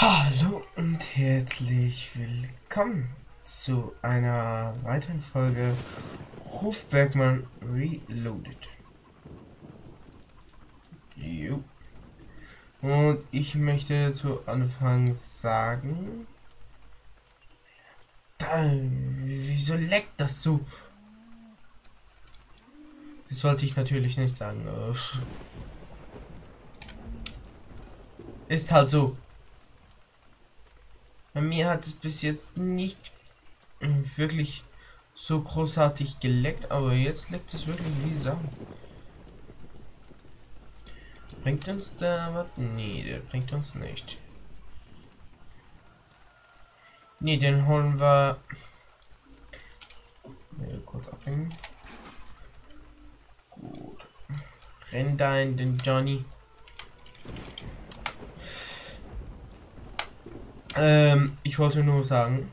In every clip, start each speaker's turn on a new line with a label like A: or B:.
A: Hallo und herzlich willkommen zu einer weiteren Folge Ruf Bergmann Reloaded. Jo. Und ich möchte zu Anfang sagen, wieso leckt das so? Das wollte ich natürlich nicht sagen. Ist halt so. Bei mir hat es bis jetzt nicht wirklich so großartig geleckt, aber jetzt leckt es wirklich wie Sau. Bringt uns da was? Nee, der bringt uns nicht. Nee, den holen wir. Kurz abhängen. Gut. Renn da in den Johnny. Ich wollte nur sagen.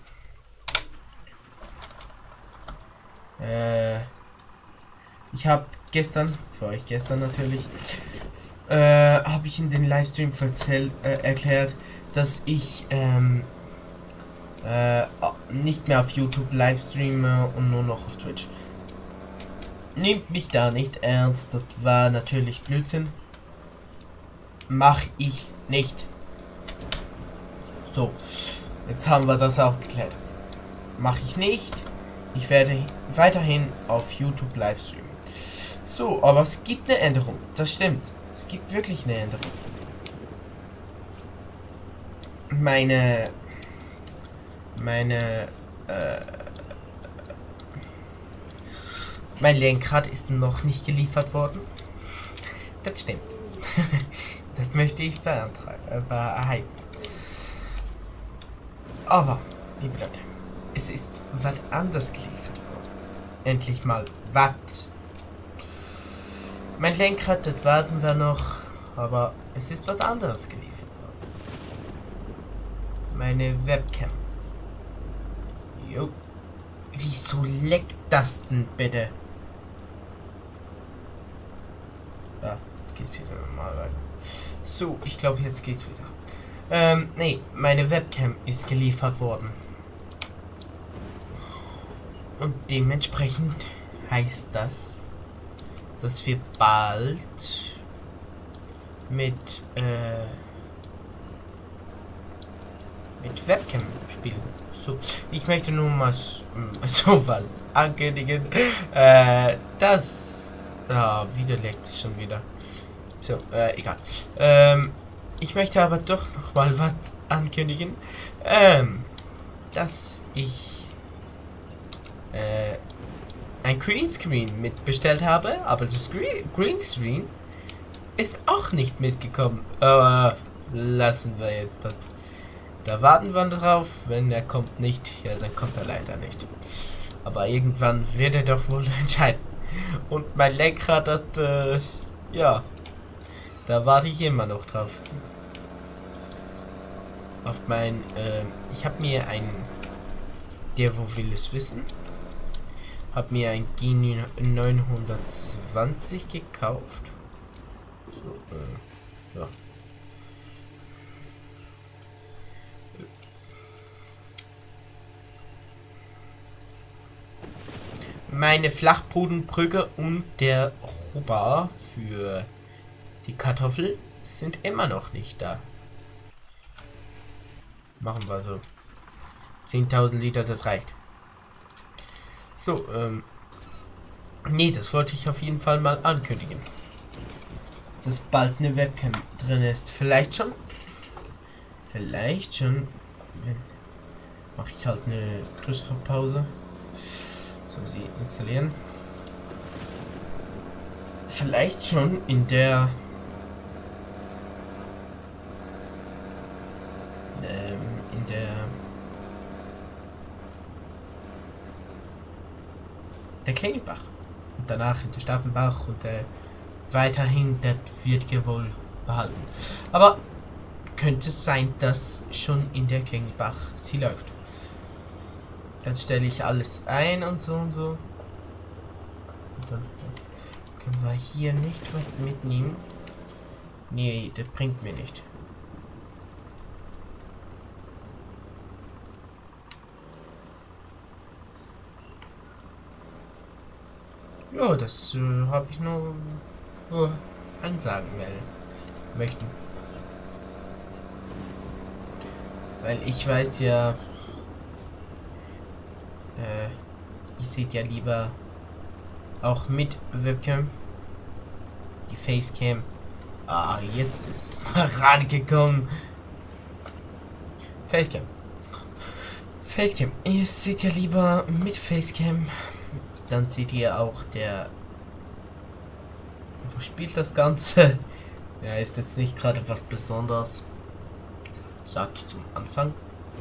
A: Ich habe gestern, für euch gestern natürlich, habe ich in den Livestream erklärt, dass ich nicht mehr auf YouTube Livestreame und nur noch auf Twitch. Nehmt mich da nicht ernst, das war natürlich Blödsinn. Mach ich nicht. So, jetzt haben wir das auch geklärt. Mach ich nicht. Ich werde weiterhin auf YouTube Livestreamen. So, aber es gibt eine Änderung. Das stimmt. Es gibt wirklich eine Änderung. Mein Lenkrad ist noch nicht geliefert worden. Das stimmt. Das möchte ich heißen. Aber, liebe Leute, es ist was anderes geliefert worden. Endlich mal was. Mein Lenkrad, das warten wir noch, aber es ist was anderes geliefert worden. Meine Webcam. Jo. Wieso leckt das denn bitte? Ja, jetzt geht's wieder normal weiter. So, ich glaube, jetzt geht's wieder. Nee, meine Webcam ist geliefert worden. Und dementsprechend heißt das, dass wir bald mit Webcam spielen. So, ich möchte nur mal sowas ankündigen. Wieder leckt es schon wieder. So, egal. Ich möchte aber doch noch mal was ankündigen. Dass ich ein Greenscreen mit bestellt habe, aber das Greenscreen ist auch nicht mitgekommen. Lassen wir jetzt das. Da warten wir drauf. Wenn er kommt nicht, ja, dann kommt er leider nicht. Aber irgendwann wird er doch wohl entscheiden. Und mein Lenkrad, das, ja, da warte ich immer noch drauf. Auf mein, ich habe mir der wo will es wissen, habe mir ein G920 gekauft. So, ja. Meine Flachbodenbrücke und der Rubber für die Kartoffel sind immer noch nicht da. Machen wir so. 10.000 Liter, das reicht. So, nee, das wollte ich auf jeden Fall mal ankündigen. Dass bald eine Webcam drin ist. Vielleicht schon. Mache ich halt eine größere Pause. So, sie installieren. Vielleicht schon in der Klingelbach. Und danach in der Stapelbach und weiterhin, das wird ja wohl behalten. Aber könnte es sein, dass schon in der Klingelbach sie läuft. Dann stelle ich alles ein und so und so. Und dann können wir hier nicht was mitnehmen. Nee, das bringt mir nicht. Ja, das habe ich nur ansagen möchten. Weil ich weiß ja, ihr seht ja lieber auch mit Webcam die Facecam. Ah, jetzt ist es mal rangekommen. Facecam. Facecam. Ihr seht ja lieber mit Facecam. Dann seht ihr auch der... Wo spielt das Ganze? Ja, ist jetzt nicht gerade was Besonderes. Sag ich zum Anfang.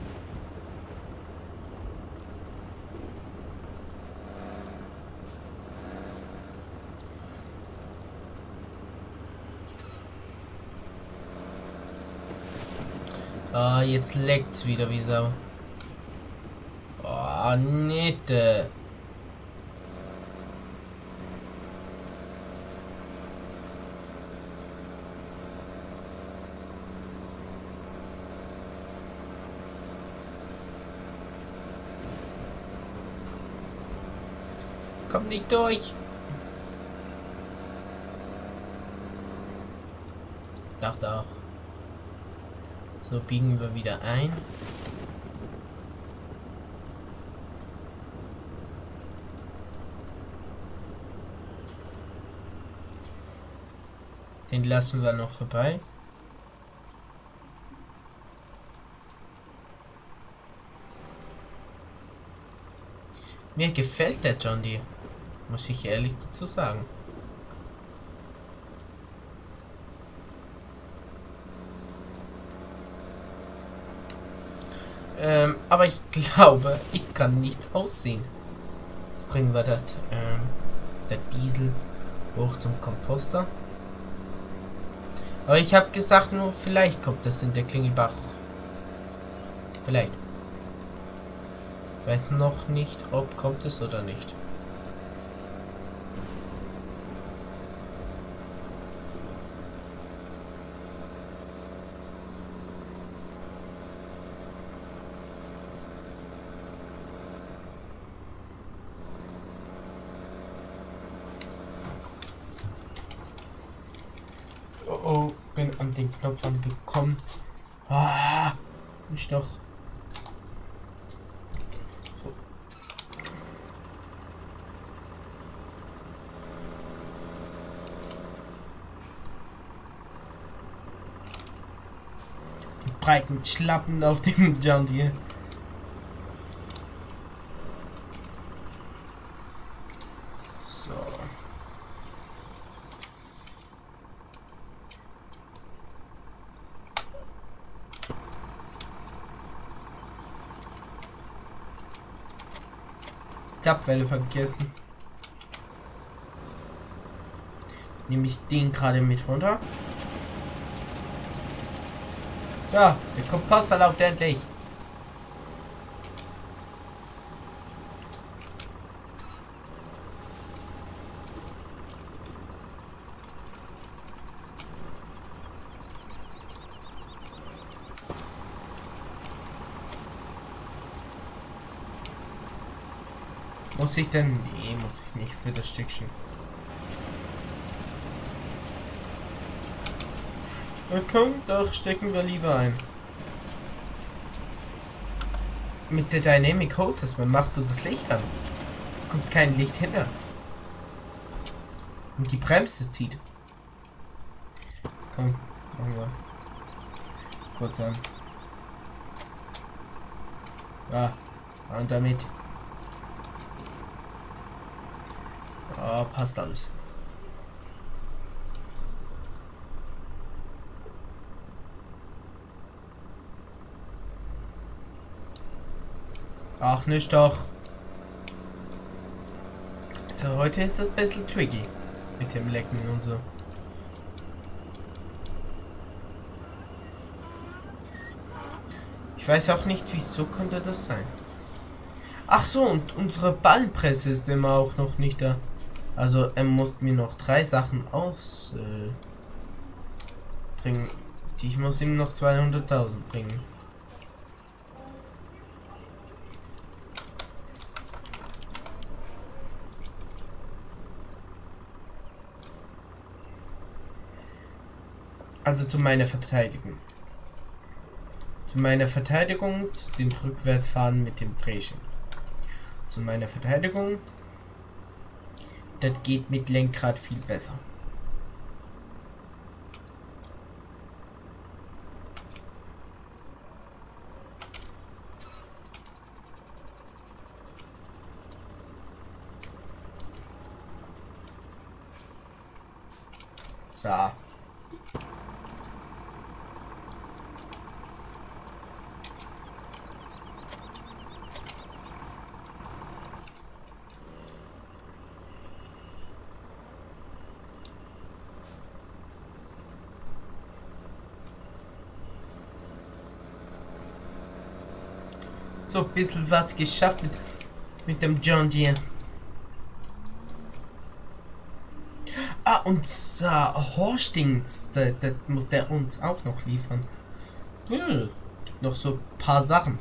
A: Ah, jetzt leckt's wieder wie Sau. Oh, nette. Kommt nicht durch. Dachte auch. So, biegen wir wieder ein. Den lassen wir noch vorbei. Mir gefällt der John Deere, muss ich ehrlich dazu sagen. Aber ich glaube, ich kann nichts aussehen. Jetzt bringen wir das, der Diesel hoch zum Komposter. Aber ich habe gesagt, nur vielleicht kommt das in der Klingelbach. Vielleicht. Ich weiß noch nicht, ob kommt es oder nicht. Oh, bin an den Knopf angekommen. Ah, nicht doch. So. Die breiten Schlappen auf dem John Deere. So. Zapfwelle vergessen. Nehme ich den gerade mit runter. So, der Komposter läuft endlich. Muss ich denn? Nee, muss ich nicht für das Stückchen. Na komm, doch stecken wir lieber ein. Mit der Dynamic Hoses, wann machst du das Licht an? Kommt kein Licht hinter. Und die Bremse zieht. Komm, machen wir. Kurz an. Ja, und damit. Oh, passt alles. Ach, nicht doch. So, heute ist das ein bisschen tricky. Mit dem Lecken und so. Ich weiß auch nicht, wieso konnte das sein. Ach so, und unsere Ballenpresse ist immer auch noch nicht da. Also er muss mir noch 3 Sachen aus bringen. Ich muss ihm noch 200.000 bringen. Also zu meiner Verteidigung. Zu meiner Verteidigung, zu dem Rückwärtsfahren mit dem Drehchen. Zu meiner Verteidigung, das geht mit Lenkrad viel besser. So. So ein bisschen was geschafft mit dem John Deere. Ah, und Horstings, das muss der uns auch noch liefern. Gibt noch so ein paar Sachen.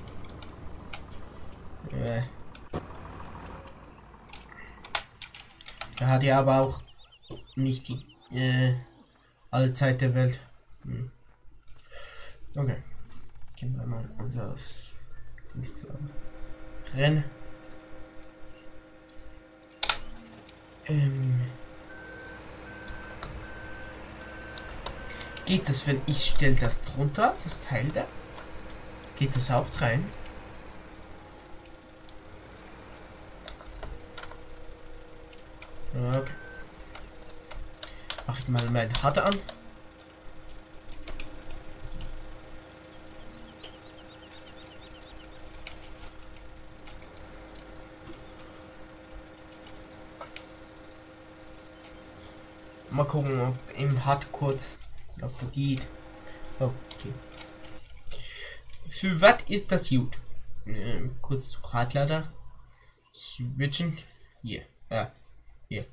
A: Er hat ja aber auch nicht die alle Zeit der Welt. Okay. Gehen wir mal unser Dings zu Rennen. Geht das, wenn ich stelle das drunter, das Teil da? Geht das auch rein? Okay. Mach ich mal mein Hard an. Mal gucken, ob im Hard kurz, ob der geht. Okay. Für was ist das gut? Kurz zu Radlader. Switchen. Hier. Ja. Hier.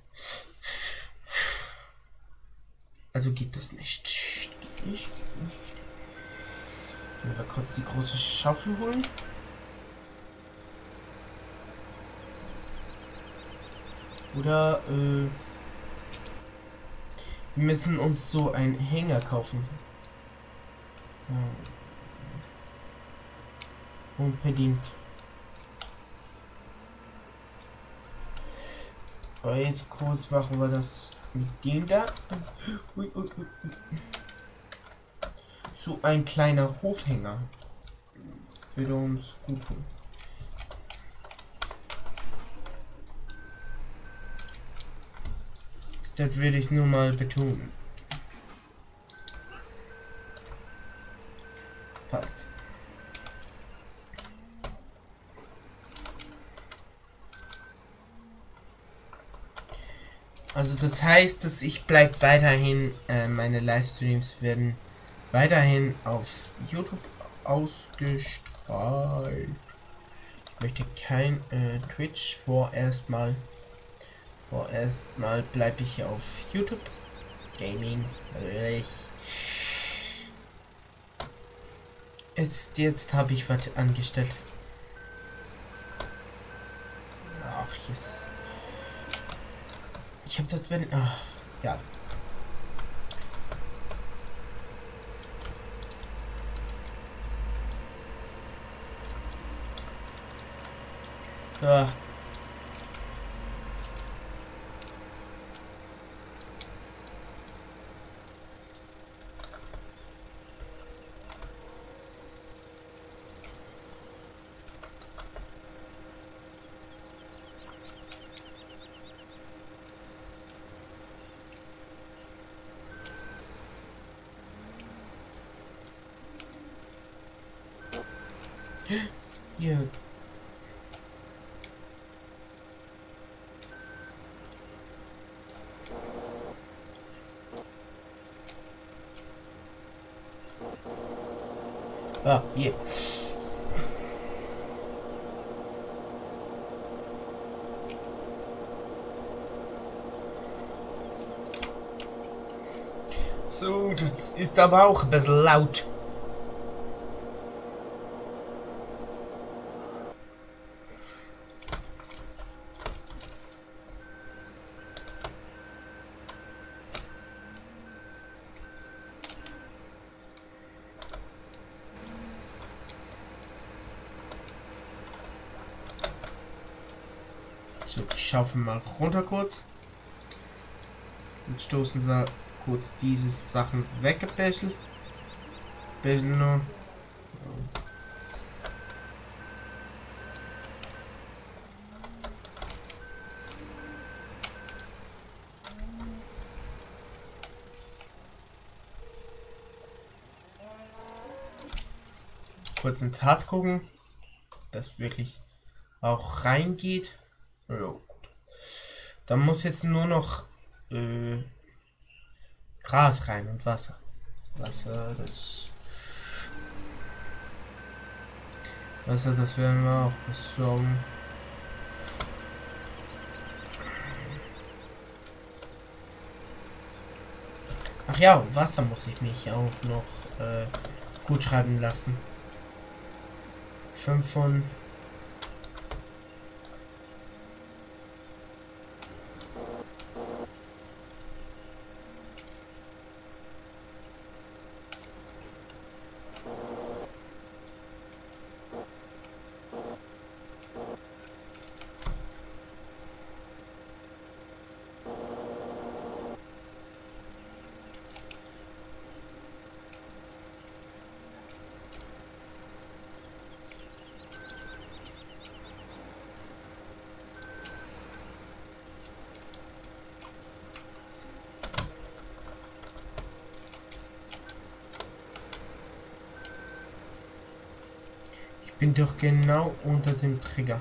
A: Also geht das nicht. Geht nicht. Gehen wir kurz die große Schaufel holen. Oder wir müssen uns so einen Hänger kaufen. Unbedingt. Aber jetzt kurz machen wir das mit dem da. Ui. So ein kleiner Hofhänger würde uns gut tun. Das will ich nur mal betonen. Passt. Also das heißt, dass ich bleibe weiterhin, meine Livestreams werden weiterhin auf YouTube ausgestrahlt. Ich möchte kein Twitch vorerst mal bleibe ich auf YouTube Gaming. Jetzt habe ich was angestellt. Ach, jetzt. Ich habe das wenn. Ach, ja. Ja. Ja. Ah, hier. So, das ist aber auch ein bisschen laut. So, ich schaufel mal runter kurz. Und stoßen wir kurz diese Sachen weg ein bisschen. Bisschen nur. Kurz ins Harz gucken, dass wirklich auch reingeht. Ja. Dann muss jetzt nur noch Gras rein und Wasser. Das werden wir auch besorgen. Ach ja, Wasser muss ich mich auch noch gut schreiben lassen. 5 von. Bin doch genau unter dem Trigger.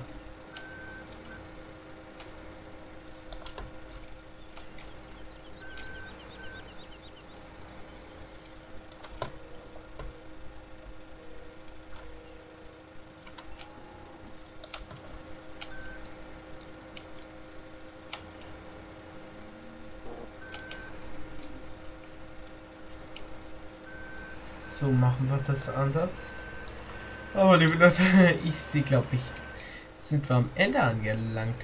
A: So machen wir das anders. Aber liebe Leute, ich sehe, glaube ich, sind wir am Ende angelangt.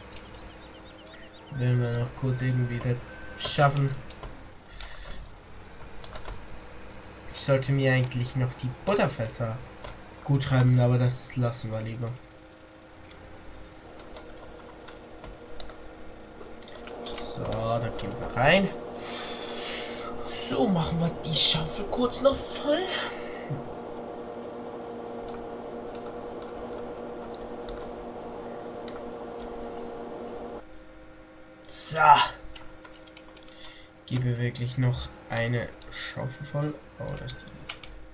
A: Wenn wir noch kurz irgendwie das schaffen. Ich sollte mir eigentlich noch die Butterfässer gut schreiben, aber das lassen wir lieber. So, da gehen wir rein. So, machen wir die Schaufel kurz noch voll. So. Gebe wirklich noch eine Schaufel voll. Oh, das ist die.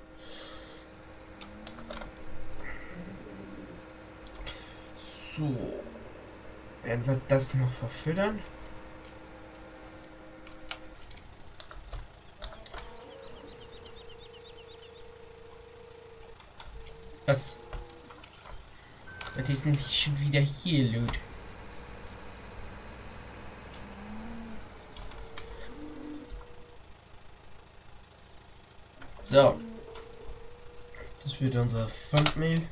A: So. Werden wir das noch verfüttern? Was? Was ist denn schon wieder hier, Loot? So. Das wird unser Thumbnail.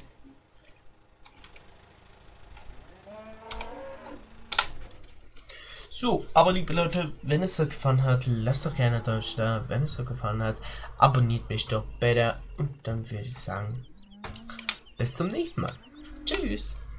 A: So, aber liebe Leute, wenn es euch gefallen hat, lasst doch gerne ein Daumen da. Wenn es euch gefallen hat, abonniert mich doch bitte. Und dann würde ich sagen, bis zum nächsten Mal. Tschüss.